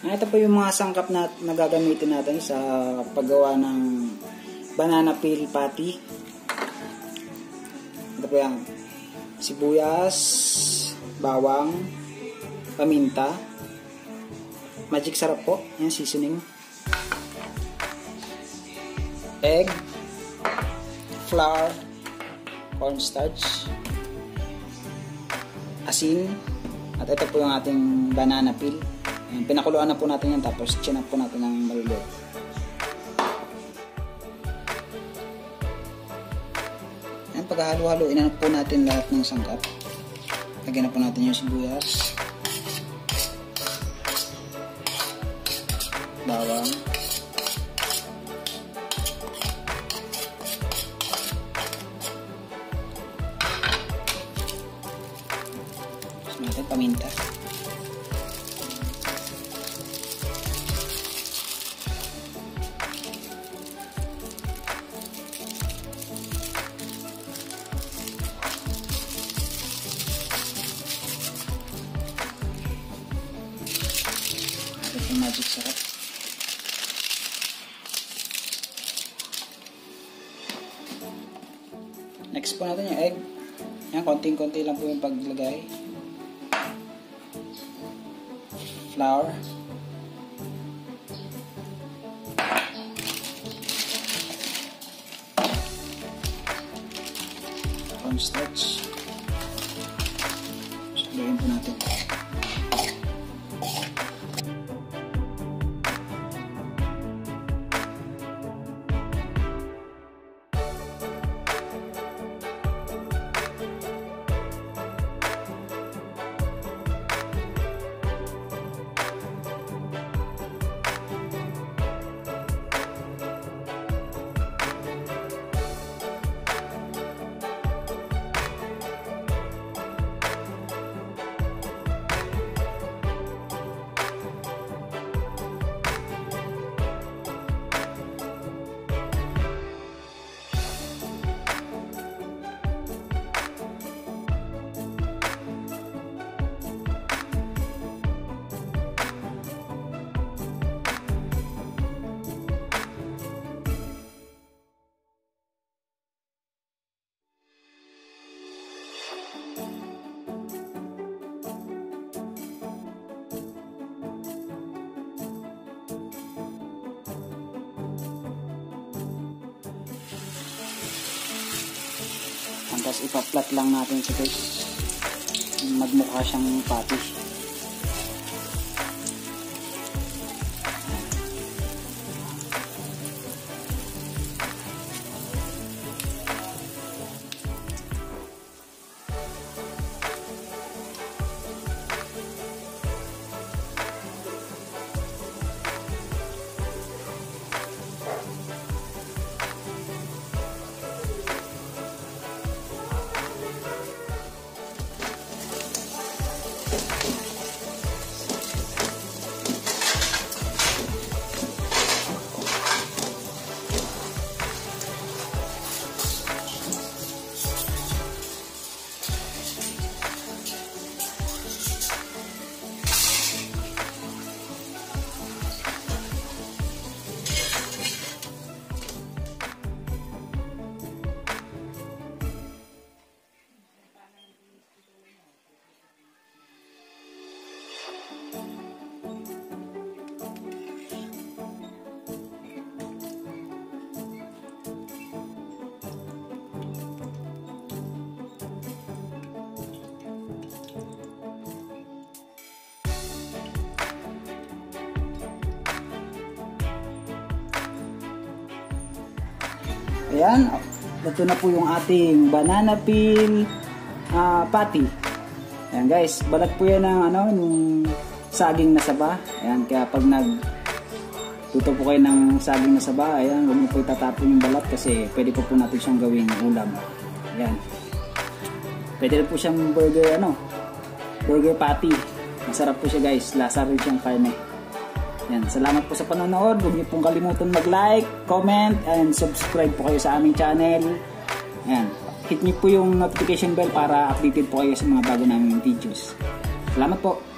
Ito po yung mga sangkap na gagamitin natin sa paggawa ng banana peel patty. Ito po yung sibuyas, bawang, paminta, magic sarap po, yung seasoning, egg, flour, cornstarch, asin, at ito po yung ating banana peel. Pinakuluan na po natin yan, tapos chinap po natin ng maluluto. Yan, paghahalo-haluin na po natin lahat ng sangkap. Lagyan na po natin yung sibuyas, bawang, tapos natin paminta. Yung magic sarap. Next po natin yung egg. Yan, konting-konti lang po yung paglagay. Flour. Cornstarch. So, lagyan po natin. Tapos ipa-flat lang natin siya guys, magmukha siyang patty. Ayan, ito na po yung ating banana peel patty. Ayan guys, balat po yan ng yung saging na saba. Ayan, kaya pag nagtuto po kayo ng saging na saba, ayan, huwag niyo po itatapon yung balat kasi pwede po natin siyang gawing ulam. Ayan. Pwede rin po siyang burger patty. Masarap po siya guys, lasa rin siyang karne. Yan, salamat po sa panonood. Huwag niyo pong kalimutan mag-like, comment, and subscribe po kayo sa aming channel. Yan, hit niyo po yung notification bell para updated po kayo sa mga bago naming videos. Salamat po.